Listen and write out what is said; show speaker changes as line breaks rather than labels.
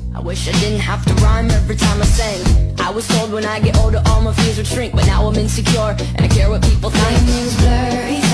I wish I didn't have to rhyme every time I sang. I was told when I get older all my fears would shrink, but now I'm insecure and I care what people think. My name's Blurry.